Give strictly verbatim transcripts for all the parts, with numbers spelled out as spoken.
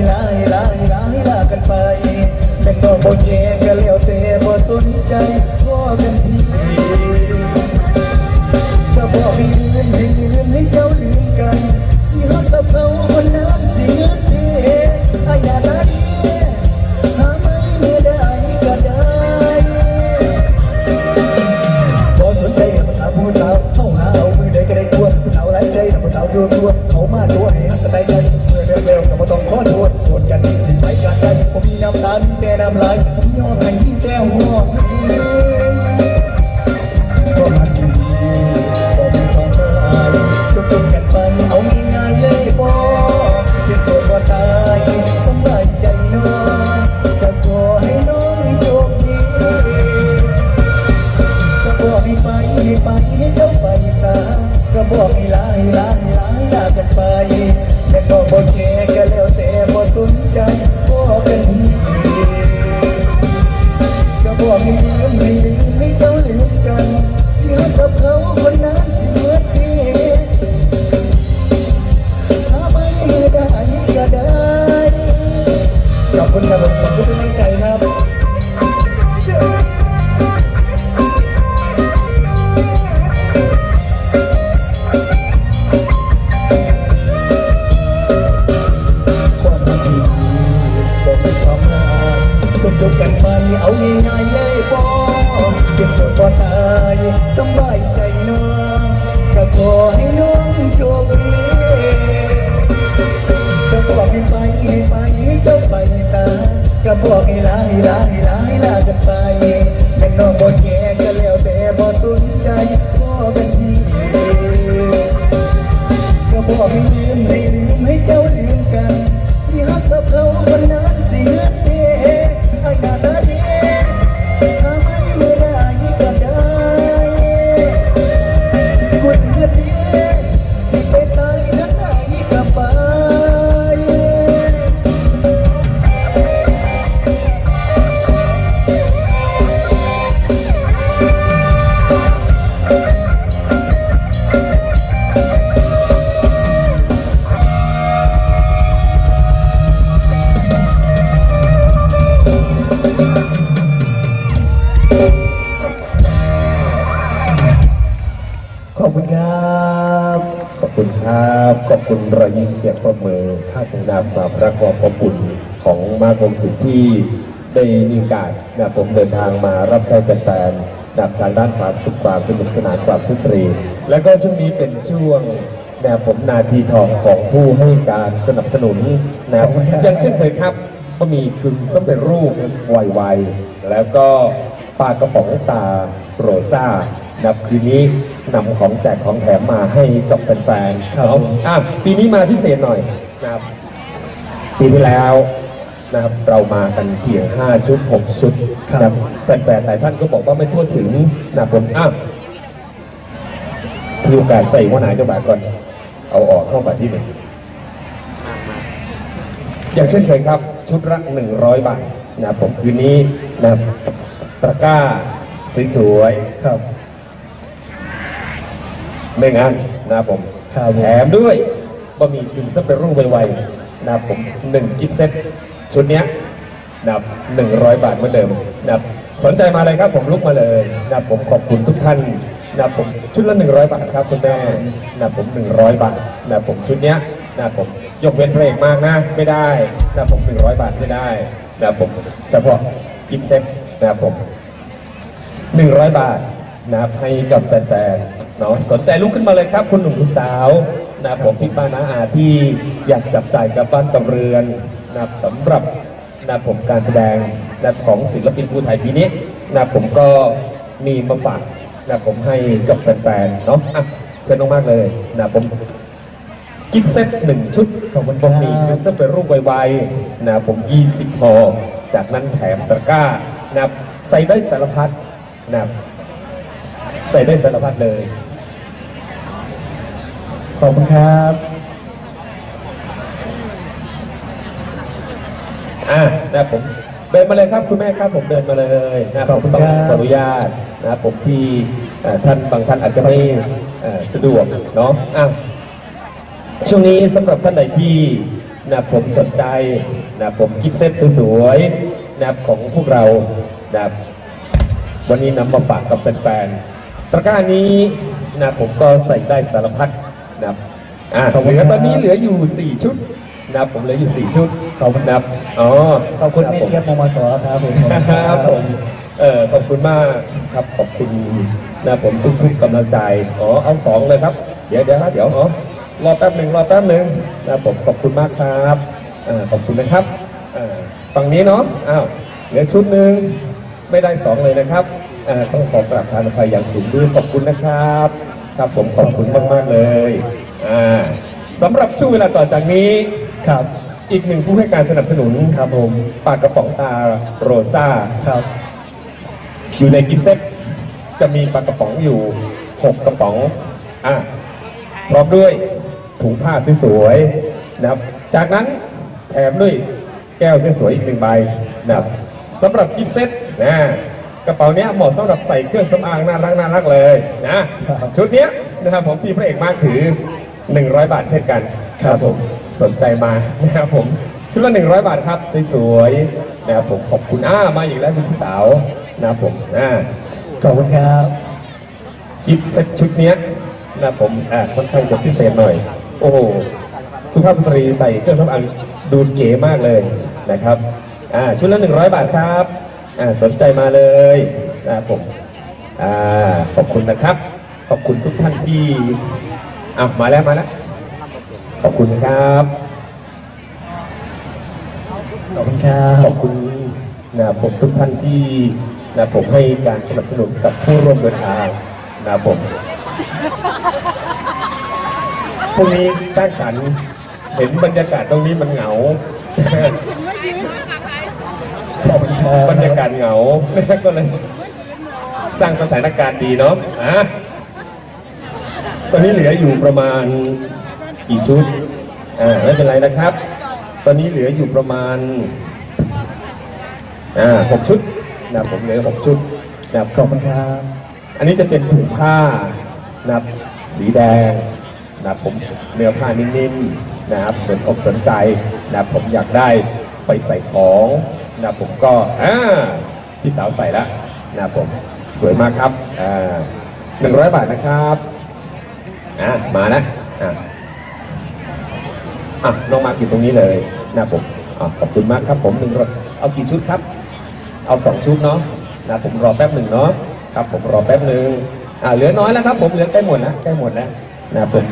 ลาให้ลาให้ลาให้ลากันไปเป็นน้องบ่แย่ก็แล้วแต่บ่สนใจพ่อกันทีก็บอกให้ลืมให้ลืมให้เจ้าลืมกันสิฮักกับเขาคนนั้นสิเงินเทอาอย่าละเด้หาไม่เมื่อได้ก็ได้บ่สนใจภาษาผู้สาวเข้าหาเอามือใดก็ได้ตัวผู้สาวหลายใจแต่ผู้สาวซัวๆเขามาตัวให้ฮักกันได้กันเมื่อเร็วๆก็บ่ต้องขอโทษส่วนกันที่สิไปกันได้ผมมีน้ำตามีแต่น้ำลายผมยอมให้ที่แก้วหัวก็มันดีก็มีความสบายจบจบกันไปเอาง่ายๆเลยบ่เพียงโสดก็ตายสบายใจน้อยแต่ขอให้น้องโชคดีก็บอกให้ไปให้ไปให้เจ้าไปซะก็บอกให้ลาให้ลาให้ลาให้ลากันไปแต่ก็บ่แค่ก็แล้วแต่บ่สนใจบ่กันทีก็บอกให้ลืมให้ลืมให้เจ้าลืมกันสิฮักกับเขาคนนั้นสิเมื่อทีถ้าไม่ได้ก็ได้ขอบคุณครับผมขอบคุณเป็นกำลังใจครับเชื่อจบกันไปเอาง่ายๆเลยบ่เก็บส่วนก่อนตายสบายใจน้องก็ขอให้น้องโชคดีก็บอกให้ไปให้ไปให้เจ้าไปซะก็บอกให้ลาให้ลาให้ลาให้ลากันไปแต่น้องบ่แย่ก็แล้วแต่บ่สนใจพ่อกันทีก็บอกให้ลืมให้ลืมให้เจ้าลืมกันสิฮักกับเขาคนนั้นสิเงินเทอาอย่าละเด้ถ้าไม่เมื่อได้ก็ได้กูสิเงินเด้สิไปตายนั้นได้ก็ไปขอบคุณครับขอบคุณครับขอบคุณรอยยิ้มเสียงปรบมือข้าถึงนามความรักความอบอุ่นของมากรมศิลป์ที่ได้มีโอกาสนะผมเดินทางมารับใช้แฟนๆดับทางด้านความสุขความสนุกสนานความสุนทรีแล้วก็ช่วงนี้เป็นช่วงนะผมนาทีทองของผู้ให้การสนับสนุนนะอย่างเช่นเคยครับก็มีกึ่งสำเร็จรูปไวๆแล้วก็ปลากระป๋องตาโรซ่านับคืนนี้นำของแจกของแถมมาให้กับแฟนๆครับอ่ะปีนี้มาพิเศษหน่อยนะครับปีที่แล้วนะครับเรามากันเพียงห้าชุดหกชุดครับแฟนๆหลายท่านก็บอกว่าไม่ทั่วถึงนะผมอ่ะที่โอกาสใส่หัวหน้าเจ้าบ่าวก่อนเอาออกเข้าไปที่หนึ่งอย่างเช่นเคยครับชุดละหนึ่งร้อยบาทนะผมคืนนี้นะตะกร้าสวยๆครับไม่งั้นนะผมแถมด้วยบะหมี่กึ่งสำเร็จรูปไวๆนะผมหนึ่งกิฟต์เซตชุดเนี้ยนะหนึ่งร้อยบาทเหมือนเดิมนะสนใจมาเลยครับผมลุกมาเลยนะผมขอบคุณทุกท่านนะผมชุดละหนึ่งร้อยบาทครับคุณแม่นะผมหนึ่งร้อยบาทนะผมชุดเนี้ยนะผมยกเว้นเพลงมากนะไม่ได้นะผมหนึ่งร้อยบาทไม่ได้นะผมเฉพาะกิฟต์เซตนะผมหนึ่งร้อยบาทนะให้กับแฟนๆเนาะสนใจลุกขึ้นมาเลยครับคุณหนุ่มคุณสาวนะผมพี่ป้าน้าอาที่อยากจับจ่ายกับบ้านกับเรือนนะสำหรับนะผมการแสดงนะของศิลปินผู้ไทยปีนี้นะผมก็มีมาฝากนะผมให้กับแฟนๆเนาะอ่ะเชิญมากๆเลยนะผมกิฟต์เซตหนึ่งชุดของคุณบะหมี่กึ่งสำเร็จรูปไวๆนะผมยี่สิบห่อจากนั้นแถมตะกร้านะใส่ได้สารพัดนะใส่ได้สารพัดเลยขอบคุณครับอ่ะนะผมเดินมาเลยครับคุณแม่ครับผมเดินมาเลยนะผมต้องขออนุญาตนะผมที่ท่านบางท่านอาจจะไม่สะดวกเนาะอ่ะช่วงนี้สำหรับท่านใดที่นะผมสนใจนะผมกิฟต์เซตสวยๆนะของพวกเรานะวันนี้นำมาฝากกับแฟนๆตะกร้านี้นะผมก็ใส่ได้สารพัดนะอ่าเหลือตอนนี้เหลืออยู่สี่ชุดนะผมเหลืออยู่สี่ชุดขอบคุณครับอ๋อขอบคุณแม่เจี๊ยบมมสครับผมครับผมเออขอบคุณมากครับขอบคุณนะผมทุกๆกำลังใจอ๋อเอาสองเลยครับเดี๋ยวเดี๋ยวนะเดี๋ยวอ๋อรอแป๊บหนึ่งรอแป๊บหนึ่งนะผมขอบคุณมากครับอ่าขอบคุณนะครับอ่าฝั่งนี้เนาะอ้าวเหลือชุดหนึ่งไม่ได้สองเลยนะครับอ่าต้องขอกราบทานอภัยอย่างสูงด้วยขอบคุณนะครับครับผมขอบคุณมากมากเลยอ่าสำหรับช่วงเวลาต่อจากนี้ครับอีกหนึ่งผู้ให้การสนับสนุนครับผมปากกระป๋องตาโรซ่าครับอยู่ในกิฟต์เซ็ตจะมีปากกระป๋องอยู่หกกระป๋องอ่ะพร้อมด้วยถุงผ้าสวยๆนะครับจากนั้นแถมด้วยแก้วสวยๆอีกหนึ่งใบนะครับสำหรับกิฟต์เซ็ตนะกระเป๋าเนี้ยเหมาะสำหรับใส่เครื่องสำอางน่ารักน่ารักเลยนะชุดเนี้ยนะครับผมที่พระเอกมากถือหนึ่งร้อยบาทเช่นกันครับผมสนใจมานะครับผมชุดละหนึ่งร้อยบาทครับสวยๆนะครับผมขอบคุณอ้ามาอีกแล้วคุณพี่สาวนะครับผมอ่าขอบคุณครับกิฟต์เซ็ตชุดเนี้ยนะครับผมอ่าค่อนข้างจะพิเศษหน่อยโอ้โหสุภาพสตรีใส่เครื่องสำอางดูเก๋มากเลยนะครับอ่าชุดละหนึ่งร้อยบาทครับอ่าสนใจมาเลยนะครับผมอ่าขอบคุณนะครับขอบคุณทุกท่านที่อ่ะมาแล้วมาแล้วขอบคุณครับขอบคุณครับขอบคุณนะผมทุกท่านที่นะผมให้การสนับสนุนกับผู้ร่วมเดินทางนะผมพรุ่งนี้สร้างสรรค์เห็นบรรยากาศตรงนี้มันเหงาบรรยากาศเหงาก็เลยสร้างสถานการณ์ดีเนาะอ่ะตอนนี้เหลืออยู่ประมาณกี่ชุดอ่าไม่เป็นไรนะครับตอนนี้เหลืออยู่ประมาณอ่าหกชุดนะผมเหลือหกชุดนะขอบคุณครับอันนี้จะเป็นถุงผ้านะครับสีแดงนะผมเนื้อผ้านิ่มๆนะครับสนอกสนใจนะผมอยากได้ไปใส่ของนะผมก็อ่าพี่สาวใส่แล้วนะผมสวยมากครับอ่าหนึ่งร้อยบาทนะครับอ่ะมานะอ่ะอ่ะน้องมาร์คอยู่ตรงนี้เลยนะผมอ่ะขอบคุณมากครับผมหนึ่งเอากี่ชุดครับเอาสองชุดเนาะนะผมรอแป๊บหนึ่งเนาะครับผมรอแป๊บหนึ่งอ่ะเหลือน้อยแล้วครับผมเหลือใกล้หมดแล้วใกล้หมดแล้วนะผม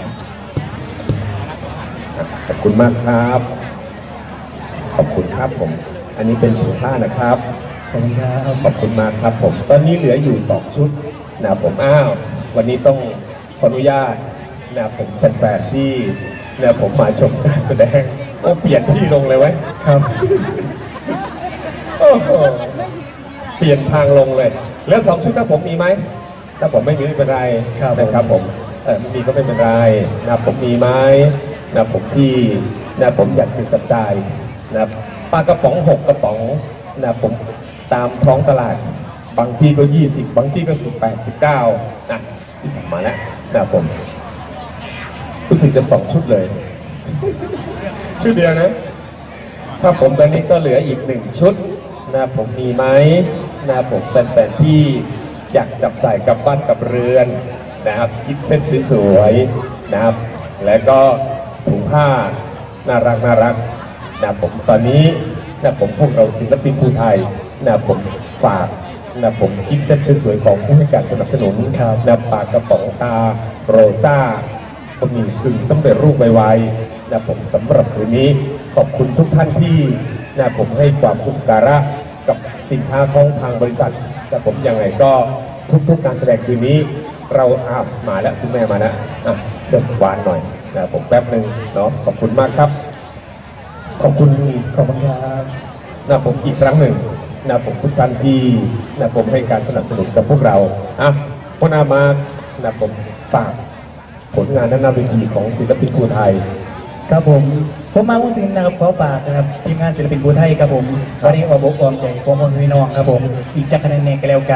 ขอบคุณมากครับขอบคุณครับผมอันนี้เป็นถุงผ้านะครับขอบคุณครับขอบคุณมากครับผมตอนนี้เหลืออยู่สองชุดนะผมอ้าววันนี้ต้องขออนุญาตนะผมแฟนๆที่เนี่ยผมมาชมการแสดงโอ้เปลี่ยนที่ลงเลยไว้ครับโอ้โหเปลี่ยนทางลงเลยแล้วสองชุดถ้าผมมีไหมถ้าผมไม่มีไม่เป็นไรนะครับผมเออไม่มีก็ไม่เป็นไรนะผมมีไหมนะผมที่นะผมอยากจะจับจ่ายนะปลากระป๋องหกกระป๋องนะผมตามท้องตลาดบางที่ก็ยี่สิบบางที่ก็สิบแปดสิบเก้านะที่สั่งมาแล้วนะผมรู้สึกจะสองชุดเลยชุดเดียวนะครับผมตอนนี้ก็เหลืออีกหนึ่งชุดนะผมมีไหมนะผมแฟนๆที่อยากจับใส่กับบ้านกับเรือนนะครับกิฟต์เซ็ตสวยๆนะครับแล้วก็ถุงผ้าน่ารักน่ารักนะผมตอนนี้นะผมพวกเราศิลปินภูไทยนะผมฝากนะผมกิฟต์เซ็ตสวยๆของผู้ให้การสนับสนุนนะปากกระป๋องตาโรซ่าก็มีคือสำเร็จรูปไวๆนะผมสำหรับคืนนี้ขอบคุณทุกท่านที่นะผมให้ความอุปการะกับสินค้าของทางบริษัทนะผมยังไงก็ทุกๆการแสดงคืนนี้เราอ้าวมาแล้วคุณแม่มาแล้วอ่ะเดี๋ยวหวานหน่อยนะผมแป๊บหนึ่งเนาะขอบคุณมากครับขอบคุณขอบคุณครับนะผมอีกครั้งหนึ่งนะผมทุกท่านที่นะผมให้การสนับสนุนกับพวกเราอ่ะพ่อนามานะผมฝากผลงานด้านหน้าเวทีของศิลปินภูไทยครับผมผมมาวุ้นสินนะครับขอฝากนะครับทีมงานศิลปินภูไทยครับผมวันนี้ออกบกออมใจของพ่อพี่น้องครับผมอีกจักรแนนกันแล้วกัน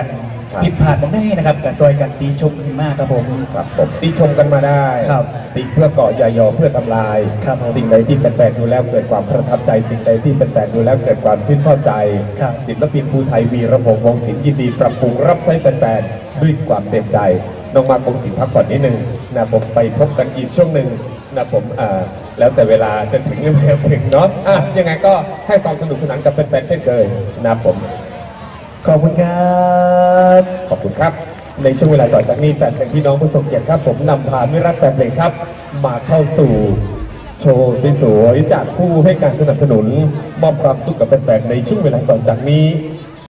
ผิดพลาดกันได้นะครับกับซอยกันตีชมขึ้นมากครับผมครับผมติชมกันมาได้ครับติเพื่อก่ออย่ายอเพื่อทำลายครับผมสิ่งใดที่เป็นแปลกดูแล้วเกิดความประทับใจ สิ่งใดที่เป็นแปลกดูแล้วเกิดความชื่นชอบใจครับศิลปินภูไทยวีระพงษ์วงศิลป์ยินดีปรับปรุงรับใช้แฟนๆด้วยความเต็มใจน้องมาคงศิลป์พักผ่อนนิดนึงนะผมไปพบกันอีกช่วงหนึ่งนะผมอ่าแล้วแต่เวลาจะถึงหรือไม่ถึงเนาะอ่ะยังไงก็ให้ความสนุกสนานกับแฟนๆเช่นเคยนะผมขอบคุณครับขอบคุณครับ ในช่วงเวลาต่อจากนี้แฟนเพลงพี่น้องผู้ทรงเกียรติครับ ผมนำพามิตรรักแฟนเพลงครับ มาเข้าสู่โชว์สวยๆจากผู้ให้การสนับสนุน มอบความสุขกับแฟนๆในช่วงเวลาต่อจากนี้